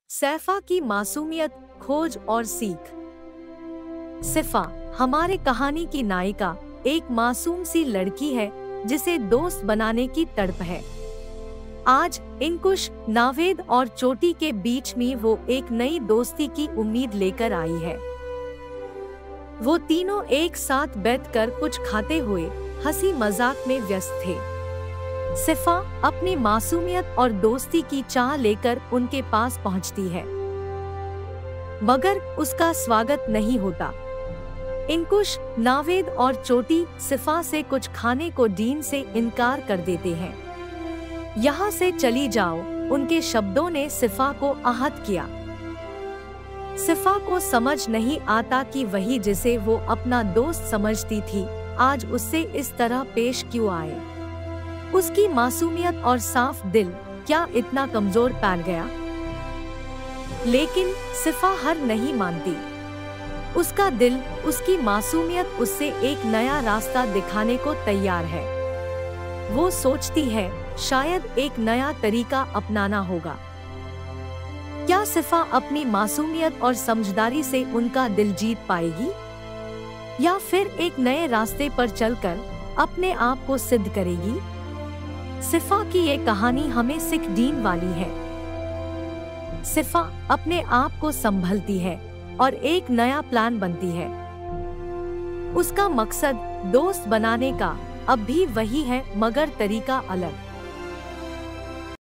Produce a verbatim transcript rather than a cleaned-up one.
सैफा की मासूमियत, खोज और सीख। सिफा, हमारे कहानी की नायिका, एक मासूम सी लड़की है जिसे दोस्त बनाने की तड़प है। आज इंकुश, नावेद और चोटी के बीच में वो एक नई दोस्ती की उम्मीद लेकर आई है। वो तीनों एक साथ बैठकर कुछ खाते हुए हंसी मजाक में व्यस्त थे। सिफा अपनी मासूमियत और दोस्ती की चाह लेकर उनके पास पहुंचती है, मगर उसका स्वागत नहीं होता। इंकुश, नावेद और चोटी सिफा से कुछ खाने को डीन से इनकार कर देते हैं। यहाँ से चली जाओ, उनके शब्दों ने सिफा को आहत किया। सिफा को समझ नहीं आता कि वही जिसे वो अपना दोस्त समझती थी, आज उससे इस तरह पेश क्यों आए। उसकी मासूमियत और साफ दिल क्या इतना कमजोर पड़ गया? लेकिन सिफा हार नहीं मानती। उसका दिल, उसकी मासूमियत उससे एक नया रास्ता दिखाने को तैयार है। वो सोचती है, शायद एक नया तरीका अपनाना होगा। क्या सिफा अपनी मासूमियत और समझदारी से उनका दिल जीत पाएगी, या फिर एक नए रास्ते पर चलकर अपने आप को सिद्ध करेगी? सिफा की ये कहानी हमें सीख देने वाली है। सिफा अपने आप को संभलती है और एक नया प्लान बनती है। उसका मकसद दोस्त बनाने का अब भी वही है, मगर तरीका अलग।